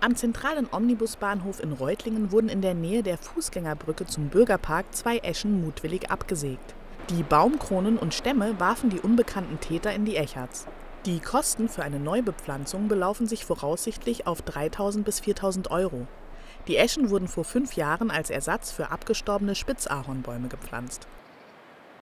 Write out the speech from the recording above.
Am zentralen Omnibusbahnhof in Reutlingen wurden in der Nähe der Fußgängerbrücke zum Bürgerpark 2 Eschen mutwillig abgesägt. Die Baumkronen und Stämme warfen die unbekannten Täter in die Echarts. Die Kosten für eine Neubepflanzung belaufen sich voraussichtlich auf 3.000 bis 4.000 Euro. Die Eschen wurden vor 5 Jahren als Ersatz für abgestorbene Spitzahornbäume gepflanzt.